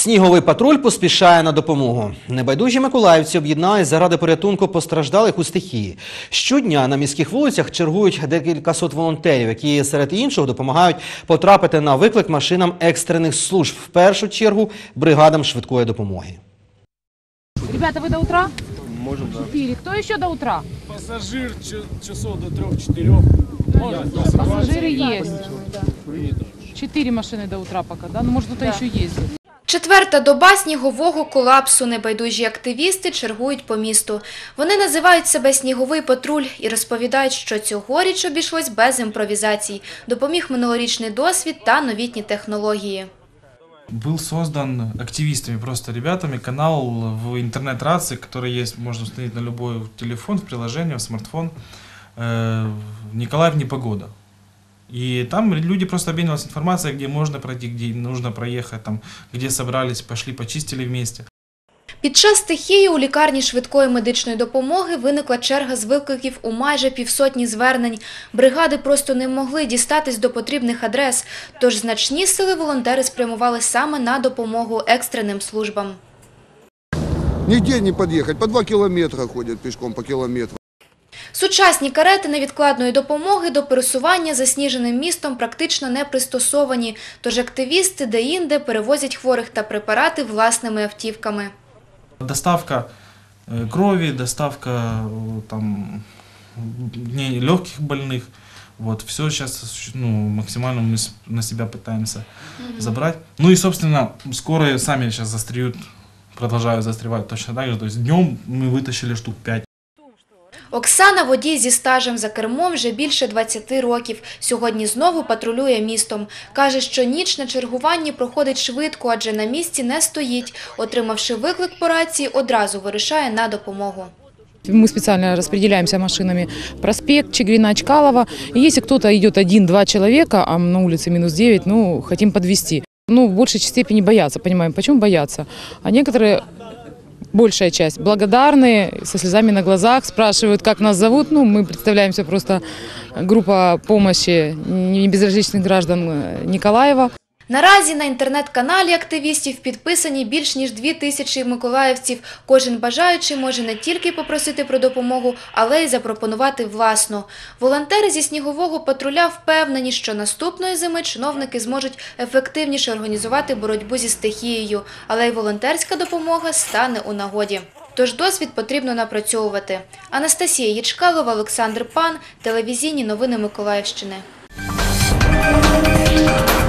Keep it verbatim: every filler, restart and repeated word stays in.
Сніговий патруль поспішає на допомогу. Небайдужі миколаївці об'єднались заради порятунку постраждалих у стихії. Щодня на міських вулицях чергують декілька сот волонтерів, які серед іншого допомагають потрапити на виклик машинам екстрених служб. В першу чергу бригадам швидкої допомоги. Ребята, вы до утра? Можем, да. Четыре. Кто еще до утра? Пассажир часов до трех-четырех. Пассажиры есть. Четыре машины до утра пока, да? Ну, может, кто-то еще ездит. Четверта доба снігового колапсу. Небайдужі активісти чергують по місту. Вони називають себе «Сніговий патруль» і розповідають, що цьогоріч обійшлось без імпровізацій. Допоміг минулорічний досвід та новітні технології. Был создан активистами, просто ребятами, канал в интернет-рации, который есть, можно установить на любой телефон, в приложение, в смартфон, «Николаев непогода». И там люди просто обменивались информацией, где можно пройти, где нужно проехать, там, где собрались, пошли, почистили вместе. Під час стихії у лікарні швидкої медичної допомоги виникла черга з викликів у майже півсотні звернень. Бригади просто не могли дістатись до потрібних адрес, тож значні сили волонтери спрямували саме на допомогу екстреним службам. Нигде не подъехать, по два километра ходят пешком, по километру. Сучасні карети невідкладної допомоги до пересування засніженим містом практично не пристосовані, тож активісти де-інде перевозять хворих та препарати власними автівками. Доставка крови, доставка там, легких больных. Вот, все сейчас ну, максимально мы на себя пытаемся mm-hmm. забрать. Ну и, собственно, скорые сами сейчас застряют, продолжают застревать точно так же. То есть днем мы вытащили штук пять. Оксана – водій зі стажем за кермом вже більше двадцяти років. Сьогодні знову патрулює містом. Каже, що ніч на чергуванні проходить швидко, адже на місці не стоїть. Отримавши виклик по рації, одразу вирушає на допомогу. Мы специально распределяемся машинами проспект Чигирина, Чкалова. И если кто-то идет один-два человека, а на улице минус девять, ну, хотим подвезти. Ну, в большей степени боятся, понимаем, почему боятся. А некоторые... Большая часть благодарны, со слезами на глазах, спрашивают, как нас зовут. Ну, мы представляемся просто группа помощи небезразличных граждан Николаева. Наразі на інтернет-каналі активістів підписані більш ніж дві тисячі миколаївців. Кожен бажаючий може не тільки попросити про допомогу, але й запропонувати власну. Волонтери зі снігового патруля впевнені, що наступної зими чиновники зможуть ефективніше організувати боротьбу зі стихією, але й волонтерська допомога стане у нагоді. Тож досвід потрібно напрацьовувати. Анастасія Єчкалова, Олександр Пан, телевізійні новини Миколаївщини.